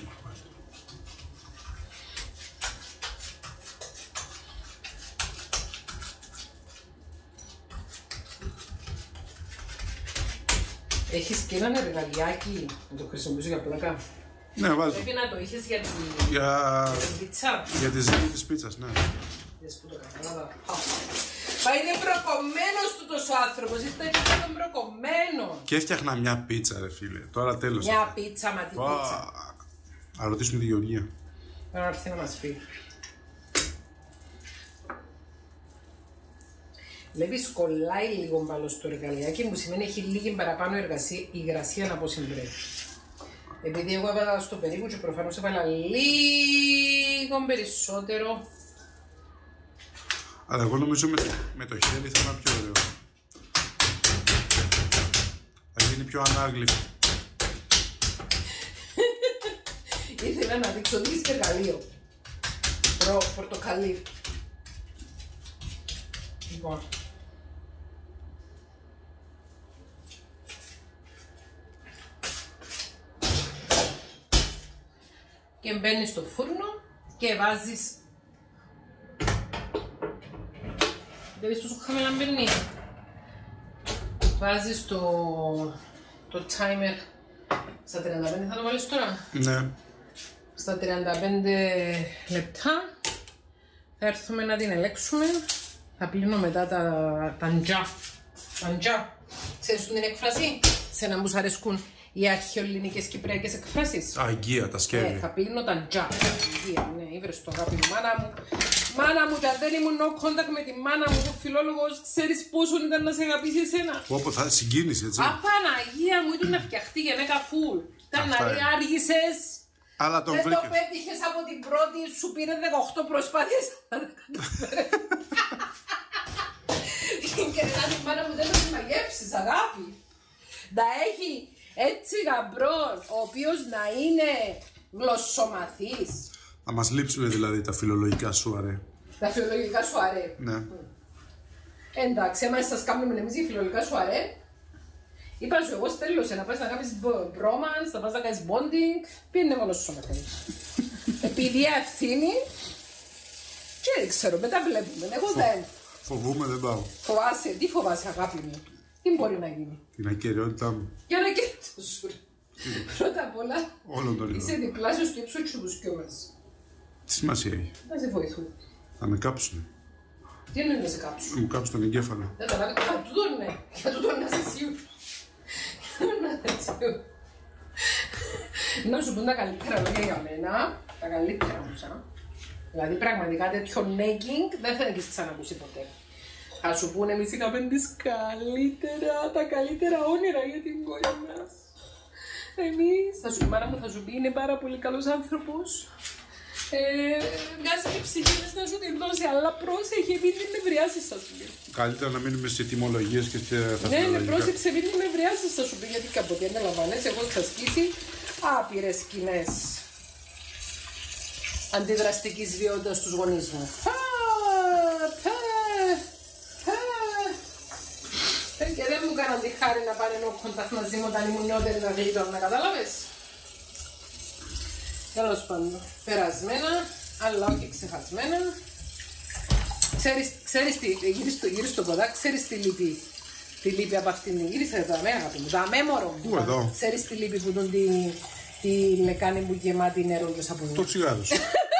Έχεις και έναν εργαλειάκι να το χρησιμοποιήσω για πλάκα. Ναι, βάλτε. Πρέπει να το είχες για τη Για... την πίτσα. Για τη ζύμη της πίτσας, ναι. Δες που το κατάλαβα. Μα είναι προκομμένος τούτος ο άνθρωπος, είστε και τον προκομμένο. Και έφτιαχνα μια πίτσα, ρε φίλε. Τώρα τέλος. Μια πίτσα, μα τι πίτσα. Α, ρωτήσουμε τη Γεωργία. Πρέπει να έρθει να μας πει. Βλέπεις, κολλάει λίγο μπάλο στο εργαλειάκι, που σημαίνει έχει λίγη παραπάνω εργασία, υγρασία από όσοι πρέπει. Επειδή εγώ έβαλα στο περίπου και προφανώς έβαλα λίγο περισσότερο. Αλλά εγώ νομίζω με, με το χέρι θα είναι πιο ωραίο. Θα γίνει πιο ανάγλυφο. Ήθελα να δείξω δίσκε εργαλείο. Προ, πορτοκαλί. Λοιπόν. Και μπαίνεις στο φούρνο και βάζεις. Δεν βρίσκω τόσο χαμηλά μπαίνει. Βάζεις το, το timer στα τριάντα πέντε, θα το βάλεις τώρα. Ναι. Στα τριάντα πέντε λεπτά θα έρθουμε να την ελέγξουμε. Θα πλύνω μετά τα, τα ντζά. Τα ντζά. Ξέρεις την έκφραση, σε να μου σ' αρέσκουν οι αρχαιοελληνικές κυπριακές εκφράσεις. Αγγεία, τα σκεύη. Ε, θα πλύνω τα τζα. Αγγεία, ναι, ήβρες το αγάπη μου. Μάνα μου, μάνα μου, και αν δεν ήμουν no contact με τη μάνα μου, ο φιλόλογος, ξέρεις πόσο ήταν να σε αγαπήσει εσένα. Όπω θα συγκίνησε, έτσι. Απαναγία μου, ήταν να φτιαχτεί γενέκα φουλ. Ήταν να λέει άργησες. Αλλά τον δεν βρήκες. το πέτυχες από την πρώτη, σου πήρε δεκαοκτώ προσπάθειες. Και να την μάνα μου δεν θα τη μαγέψεις, αγάπη. Να έχει έτσι γαμπρόν, ο οποίος να είναι γλωσσομαθής. Θα μας λείψουν δηλαδή τα φιλολογικά σου αρέ. Τα φιλολογικά σου αρέ. Ναι. Εντάξει, άμα σας κάνουμε εμείς οι φιλολογικά σου αρέ, είπα σου εγώ στέλνω σε να πας να κάνεις bromance, να πας να κάνεις bonding, πήγαινε μόνος σου να κάνεις. Επειδή ευθύνη, και δεν ξέρω, μετά βλέπουμε, εγώ δεν. Φοβούμαι, δεν πάω. Φοβάσαι, τι φοβάσαι αγάπη μου, τι μπορεί να γίνει. Την ακεραιότητά μου. Για να κερδίσω σου. Πρώτα απ' όλα, Όλων των είσαι ειδών. διπλάσιος του ύψους του δουσκιού μας. Τι σημασία έχει. Να σε βοηθούν. Θα με κάψουν. Τι εννοεί να σε κάψουν. Θα μου κάψουν τον εγκέφαλο. Δεν τα λάβει. Α, τούτο ναι. Για τούτο να είσαι σίγουρος. Να είσαι σίγουρος. Να σου πούν τα καλύτερα λόγια για μένα. Τα καλύτερα μου σαν. Δηλαδή πραγματικά τέτοιο nagging δεν θα έχεις ξανακούσει ποτέ. Θα σου πούνε εμείς είχαμε τις καλύτερα, τα καλύτερα όνειρα για την κόρη μας. Εμείς, θα σου, η μάνα μου θα σου πει είναι πάρα πολύ καλός άνθρωπος. Ε, βγάζει την ψυχή της να σου την δώσει, αλλά πρόσεχε, μην την νευριάσεις θα σου πει. Καλύτερα να μείνουμε σε τιμολογίες και στα Ναι, ναι, φιλολογικά. πρόσεξε, μην την νευριάσεις θα σου πει, γιατί κάποτε αναλαμβάνες, εγώ θα σκίσει άπειρες σκηνές αντιδραστικής βιότητας στους γονείς μου. Πα, πα, πα. Και δεν μου κάναν τη χάρη να πάνε no contact μαζί μου όταν ήμουν νεότερη να γλίτωνα, κατάλαβες. Τέλος πάντων, περασμένα, αλλά όχι ξεχασμένα. Ξέρεις, ξέρεις τι, γύρεις το, γύρεις το ποδά, ξέρεις τι λείπει. Τι λείπει από αυτήν την γύρισα, εδώ αμέ αγάπη μου, το αμέ μωρό μου. Πού εδώ? Ξέρεις τι λείπει που τον τη, τη λεκάνη μου γεμάτη νερό και σαπουνί. Το τσιγάρο σου.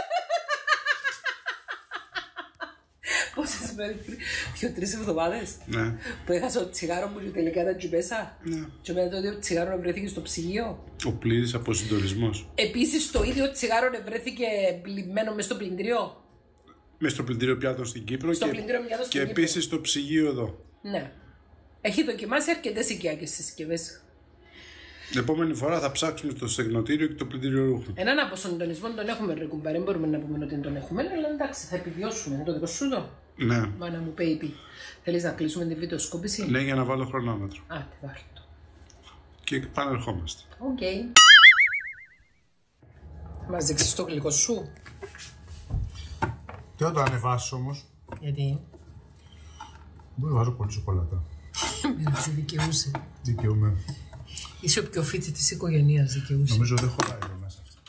Πόσες μέρες πριν, δύο τρεις εβδομάδες, Ναι. που έχασα το τσιγάρο μου και τελικά ήταν τζιμπέσα. Ναι. Και μετά το ίδιο τσιγάρο βρέθηκε στο ψυγείο. Ο πλήρης αποσυντονισμός. Επίσης το ίδιο τσιγάρο βρέθηκε πλημμένο μες στο πλυντήριο. Μες στο πλυντήριο πιάτο στην Κύπρο Στο και, πλυντήριο πιάτο στην και Κύπρο. επίσης στο ψυγείο εδώ. Ναι. Έχει δοκιμάσει αρκετές οικιακές συσκευές. Την επόμενη φορά θα ψάξουμε το στεγνοτήριο και το πλυντήριο ρούχου. Έναν αποσυντονισμό τον έχουμε ρε κουμπάρε, μπορούμε να πούμε ότι τον έχουμε, αλλά εντάξει θα επιβιώσουμε. Είναι το δικό σου το. Ναι. Μάνα μου, baby. Θέλεις να κλείσουμε τη βιντεοσκόπηση? Ναι, για να βάλω χρονόμετρο. Α, τι βάλω το. Και πανερχόμαστε. Οκ. Okay. Μας δείξεις το γλυκό σου. Τι θα το ανεβάσεις όμως? Γιατί? Μπορεί να βάζω πολύ σοκολάτα. Έτσι δικαιούσε. Δικαιούμαι. Είσαι ο πιο φίτη της οικογένειας, δικαιούσε. Νομίζω δεν χωράει εδώ μέσα αυτό.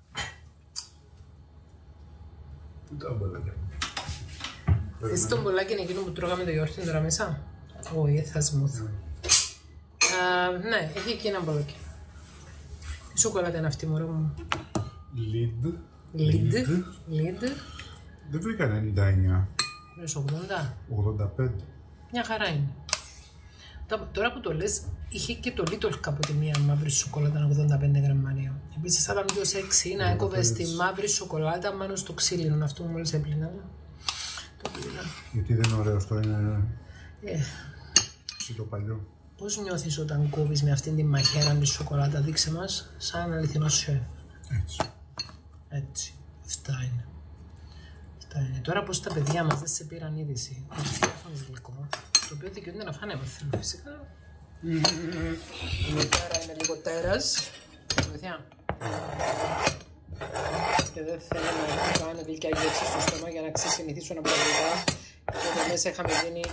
Πού τα μπολάκια μου? Εσύ το μπολάκι είναι εκείνο που τρώγαμε το γιορτή τώρα μέσα? Όχι, θα σμούθ. Ναι, έχει εκεί ένα μπολάκι. Τι σοκολάτα είναι αυτή, μωρό μου? Λιντ. Λιντ. Λιντ. Δεν βρήκα ενενήντα εννιά. Είναι ογδόντα. ογδόντα πέντε. Μια χαρά είναι. Τώρα που το λες, είχε και το Little κάποτε μια μαύρη σοκολάτα ογδόντα πέντε γραμμάρια. Επίσης θα ήταν πιο σεξι να έκοβες τη μαύρη σοκολάτα πάνω στο ξύλινο, αυτό που μόλις έπλυνα. Το πλήνα. Γιατί δεν είναι ωραίο αυτό, είναι Ε, το παλιό. πώς νιώθεις όταν κόβεις με αυτήν τη μαχαίρα τη σοκολάτα, δείξε μας, σαν αληθινό σεφ. Έτσι. Έτσι, αυτά είναι. Αυτά είναι. Τώρα πως τα παιδιά μας δεν σε πήραν είδηση ότι φτιάχνεις γλυκό, το οποίο δικαιούνται να φάνε άμα θέλουν φυσικά. Η μητέρα είναι λίγο τέρας. Βοηθιά. Και δεν θέλω να κάνω γλυκιά γεύση στο στόμα για να ξεσυνηθίσω να προβλητά. Και εδώ μέσα είχαμε γίνει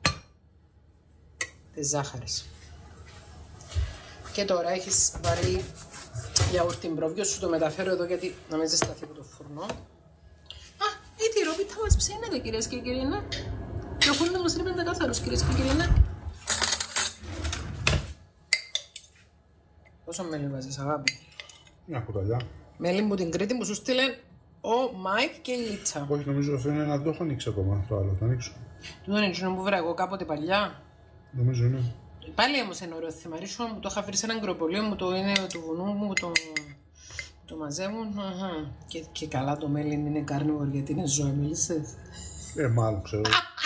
τις ζάχαρες. Και τώρα έχεις βάλει γιαούρτι μπρόβιο, σου το μεταφέρω εδώ γιατί να μην ζεσταθεί από το φουρνό. Α, η τυρόπιτα μας ψήνεται κυρίες και κύριοι. Και ο φούρνος μας είναι πεντακάθαρος κυρίες και κύριοι. Πόσο μέλι βάζεις αγάπη? Μια κουταλιά. Μέλι μου την Κρήτη που σου στείλε ο Μάικ και η Λίτσα. Όχι, νομίζω αυτό είναι να το έχω ανοίξει ακόμα το άλλο. Το ανοίξω. Του δεν είναι που βρήκα εγώ κάποτε παλιά. Νομίζω είναι. Πάλι όμως ένα ωραίο θεμαρίσιο μου το είχα βρει σε έναν κροπολείο μου, το είναι του βουνού μου, το, το μαζεύουν. Αχα. Και, και καλά το μέλι είναι carnivore γιατί είναι ζώα, μέλισσες. Ε, μάλλον ξέρω.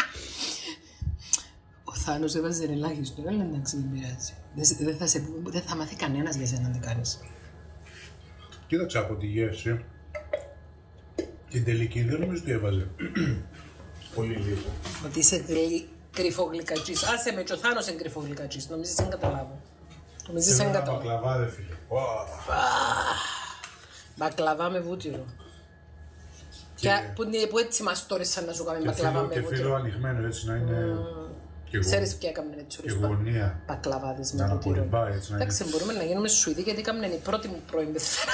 Ο Θάνος έβαζε ελάχιστο, αλλά εντάξει δεν πειράζει. Δεν, δεν, θα σε, δεν θα μάθει κανένας για σένα να το κάνεις. Κοίταξε από τη γεύση. Την τελική δεν νομίζω ότι έβαζε. Πολύ λίγο. Ότι είσαι γλυ, κρυφογλυκατζής. Άσε με, και ο Θάνος είναι κρυφογλυκατζής. Νομίζεις δεν καταλάβω. Νομίζεις δεν καταλάβω. Μπακλαβά ρε φίλε. Μπακλαβά με βούτυρο. Και, και που, που έτσι μας τόρισαν να σου κάνουμε μπακλαβά με βούτυρο. Και φύλλο ανοιγμένο έτσι να είναι... Mm. Ξέρεις ποια έκαμε έτσι ορίς μπακλαβάδες με βούτυρο. Εντάξει, μπορούμε να γίνουμε Σουηδοί γιατί έκαμε η πρώτη μου πρώην πεθέρα.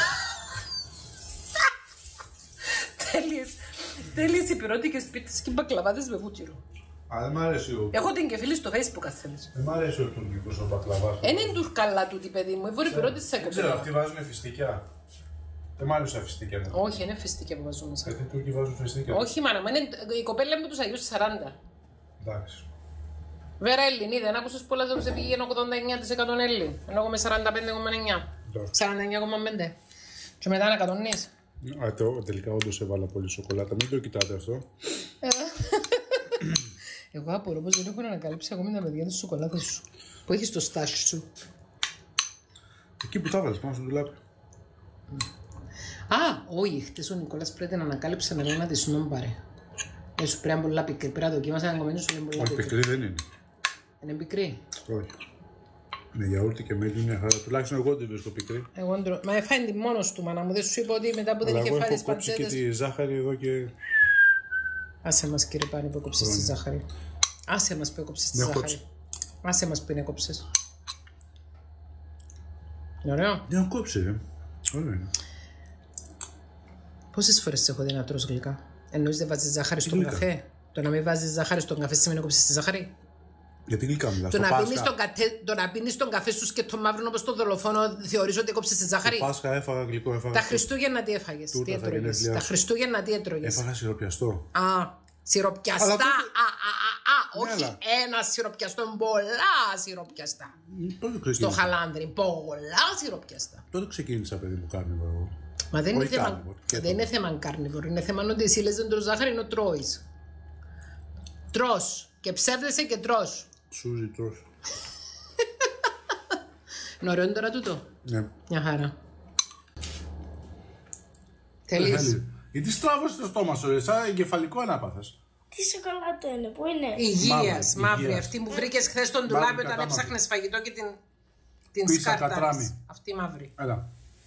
Τέλειες. Τέλειες υπηρώτικες πίτες και μπακλαβάδες με βούτυρο. Α, δεν μ' αρέσει ο... Έχω την κεφίλη στο Facebook αν θέλεις. Δεν μ' αρέσει ο τουρκικός ο μπακλαβάς. Δεν είναι τουρκαλά τούτη παιδί μου, η βορειοπυρώτης σε δεν ξέρω, αυτοί βάζουν φιστικιά. Δεν μ' άρεσε φιστικιά. Ναι. Όχι, είναι φιστικιά που βάζουν μέσα. Γιατί οι Τούρκοι βάζουν φιστικιά. Όχι μάνα, είναι η κοπέλα με τους Αγίους σαράντα. Εντάξει. Βέρα Έλλην, είδε, αν άκουσες πολλά δεν σε πήγαινε ογδόντα εννέα τοις εκατό Έλλην. Ενώ εγώ με σαράντα πέντε κόμμα εννέα. σαράντα εννέα κόμμα πέντε. Και μετά να κατονείς. Α, το, τελικά όντως έβαλα πολύ σοκολάτα. Μην το κοιτάτε αυτό. Εγώ απορώ πως δεν έχω ανακαλύψει ακόμη τα παιδιά της σοκολάτας σου. Που έχεις το στάσι σου. Εκεί που τα έβαλες πάνω στο ντουλάπι. Α, όχι, χτες ο Νικόλας πρέπει να ανακάλυψε να λέει να τη σνόμπαρε. Ε, σου πρέπει να πολλά πικρή. Πρέπει να δοκίμασα να κομμένω σου λέει πολλά πικρή. Όχι, πικρή δεν είναι. Είναι πικρή. Όχι. Με γιαούρτι και μέλι είναι χαρά. Τουλάχιστον εγώ δεν βρίσκω πικρή. Εγώ ντρο... Μα έφαγε τη μόνος του, μάνα μου. Δεν σου είπα ότι μετά που δεν είχε φάει τις παντσέτες. Εγώ έχω κόψει και τη ζάχαρη εδώ και... Άσε μας κύριε Πάνη που έκοψες τη ζάχαρη. Άσε μας που έκοψες τη ζάχαρη. Άσε μας που είναι έκοψες. Είναι ωραίο. Δεν κόψε, ρε. Ωραίο είναι. Πόσες φορές έχω δει να τρως γλυκά. Εννοείς δεν βάζεις ζάχαρη στον καφέ. Το να μην βάζεις ζάχαρη στον καφέ σημαίνει να κόψεις τη ζάχαρη. Γιατί γλυκά μιλάς. Το, το, τον κατε... το να πίνεις τον καφέ σου και το μαύρο όπως το δολοφόνο θεωρείς ότι κόψεις τη ζάχαρη. Το Πάσχα έφαγα γλυκό, έφαγα. Τα Χριστούγεννα τι έφαγες. Τι έτρωγες. Τα Χριστούγεννα τι έτρωγες. Έφαγα σιροπιαστό. Α, σιροπιαστά. Αλλά τότε... Α, α, α, α, όχι ναι, αλλά... ένα σιροπιαστό, πολλά σιροπιαστά. Στο χαλάνδρι, πολλά σιροπιαστά. Τότε ξεκίνησα, παιδί μου, carnivore. Μα δεν είναι, θέμα... δεν είναι θέμα carnivore. Είναι θέμα ότι εσύ λες δεν τρως ζάχαρη, ενώ τρώεις. Τρως. Και ψεύδεσαι και τρως. Σούζι τρως. Είναι ωραίο τώρα τούτο. Ναι. Μια χαρά. Θέλεις. Γιατί στράβωσε το στόμα σου, σαν εγκεφαλικό ανάπαθες. Τι σοκολάτα είναι, πού είναι. Υγείας, μαύρη. Μαύρη. Αυτή που βρήκες χθες στον ντουλάπι όταν έψαχνες φαγητό και την, την σκάρταρες. Αυτή μαύρη. Έλα.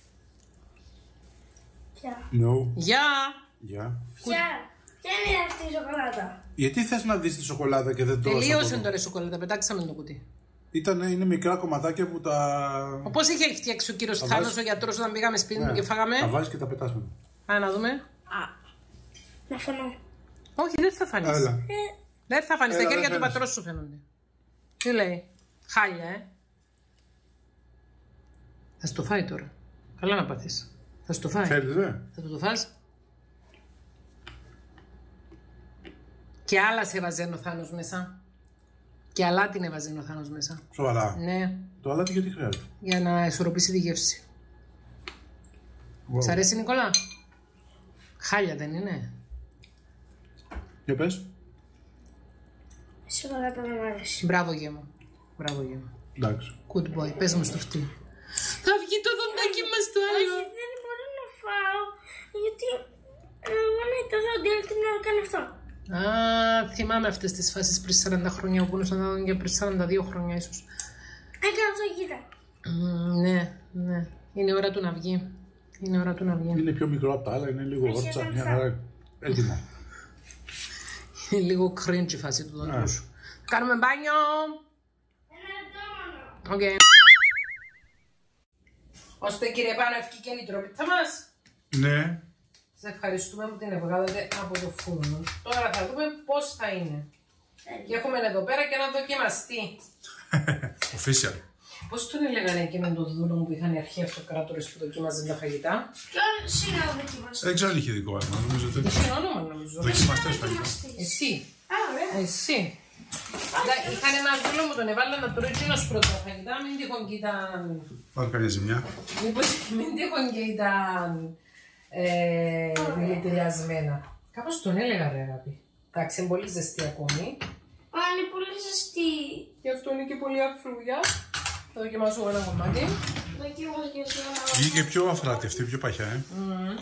Ποια. No. Γεια. Γεια. Ποια. Ποια είναι αυτή η σοκολάτα. Γιατί θες να δεις τη σοκολάτα και δεν τρως. Τελείωσε τώρα η σοκολάτα, πετάξαμε το κουτί. Ήτανε, είναι μικρά κομματάκια που τα... Πώς είχε φτιάξει ο κύριος Θάνος βάζεις... ο γιατρός όταν πήγαμε σπίτι μου ναι. και φάγαμε. Τα βάζεις και τα πετάς μετά. Α, να δούμε. Α, να φανώ. Όχι, δεν θα φανείς. Έλα. Ε, δεν θα φανείς, τα χέρια του πατρός σου φαίνονται. Τι λέει, χάλια, ε. Θα στο φάει τώρα. Καλά να πάθεις. Θα στο φάει. Θέλεις, δε. Θα το το φας. Και άλλα σε έβαζε ο Θάνος μέσα. Και αλάτι έβαζε ο Θάνος μέσα. Σοβαρά. Ναι. Το αλάτι γιατί χρειάζεται. Για να ισορροπήσει τη γεύση. Wow. Σ' αρέσει Νικόλα. Χάλια δεν είναι. Για πες. Σοκολάτα δεν μ' αρέσει. Μπράβο γε μου. Μπράβο γε μου. Εντάξει. Good boy. Πες μου στο φτύ. Θα βγει το δοντάκι μας το άλλο. Όχι, δεν μπορώ να φάω. Γιατί εγώ να το δόντι όλη την ώρα κάνει αυτό. Α, θυμάμαι αυτές τις φάσεις πριν σαράντα χρόνια, όπου μπορούσα να δω για πριν σαράντα δύο χρόνια ίσως. Έκανα αυτό, κοίτα. Mm, ναι, ναι. Είναι ώρα του να βγει. Είναι ώρα του να βγει. Είναι πιο μικρό από τα άλλα, είναι λίγο γόρτσα, μια χαρά. Έτοιμο. Είναι λίγο cringe η φάση του δόντου σου. Κάνουμε μπάνιο. Ένα Οκ. Okay. Ώστε κύριε Πάνο ευκήκε η τροπίτσα μας. Ναι. Σε ευχαριστούμε που την βγάλατε από το φούρνο. Τώρα θα δούμε πώς θα είναι. Και έχουμε εδώ πέρα και ένα δοκιμαστή. Official. Πώς τον έλεγαν εκείνον τον δούλο που είχαν οι αρχαίοι αυτοκράτορες που δοκίμαζαν τα φαγητά. Ποιος είναι ο δοκιμαστής. Δεν ξέρω αν είχε δικό όνομα. Είχε όνομα νομίζω. Δοκιμαστές φαγητά. Εσύ. Α, ωραία. Εσύ. Είχαν ένα φίλο μου, τον έβαλα να τρώει εκείνος πρώτα φαγητά, μην τυχόν και ήταν... Πάρε καμία ζημιά. Μήπως μην τυχόν και ήταν δηλητηριασμένα. Κάπως τον έλεγα ρε αγάπη. Εντάξει, είναι πολύ ζεστή ακόμη. Α, είναι πολύ ζεστή. Και αυτό είναι και πολύ αφρούγια. Θα δοκιμάσω εγώ ένα κομμάτι. Δοκίμας και εσύ ένα. Βγήκε πιο αφράτη αυτή, πιο παχιά, ε. Mm.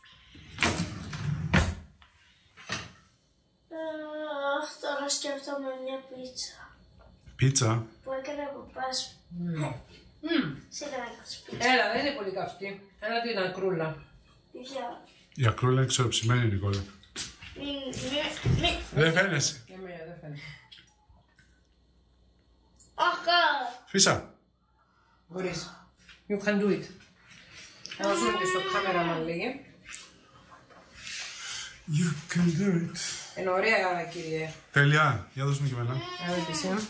Αχ, τώρα σκέφτομαι μια πίτσα. Πίτσα. Που έκανε ο παπάς. Mm. Σε έκανε πίτσα. Έλα, δεν είναι πολύ καυτή. Έλα την ακρούλα. Ποια. Η ακρούλα είναι ξεροψημένη, Νικόλα. Μην, μην, μην. Δεν φαίνεσαι. Εμένα δεν φαίνεται. Αχ, καλά. Φύσα. Μπορείς. You can do it. Θα δώσουμε και στο κάμερα μας λέγει. You can do it. Είναι ωραία κύριε. Τέλεια. Για δώσουμε και εμένα. Αγάπη.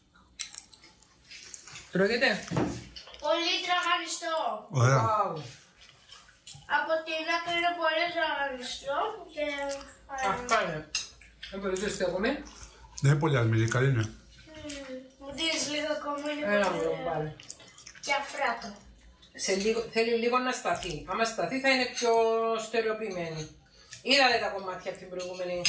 Τρώγεται. Πολύ τραγανιστό. Ωραία. Wow. Από την άκρη είναι πολύ τραγανιστό και... Αυτά είναι. Δεν μπορείς ζεστή ακόμη. Δεν είναι πολύ αλμυρή, καλή είναι. Μου δίνεις λίγο ακόμα, είναι Έλα μου πολύ το ωραία. πάρε. Και αφράτο. Σε λίγο, θέλει λίγο να σταθεί. Άμα σταθεί θα είναι πιο στερεοποιημένη. Είδατε τα κομμάτια από την προηγούμενη.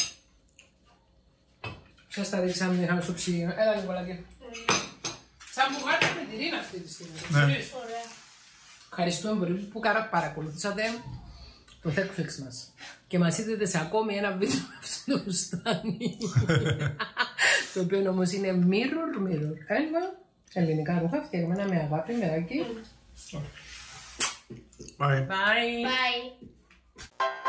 Σας τα δείξαμε, είχαμε στο ψυγείο. Έλα λίγο λακκέ. Σαν μπουγάτα με τυρί είναι αυτή τη στιγμή. Ναι. Ξέρεις. Ωραία. Ευχαριστούμε πολύ που καρα- παρακολουθήσατε το Techflix μας. Και μας είδατε σε ακόμη ένα βίντεο με αυτό το φουστάνι. Το οποίο όμως είναι mirror, mirror. Έλβα, ελληνικά ρούχα φτιαγμένα με αγάπη, μεράκι. Bye. Bye. Bye.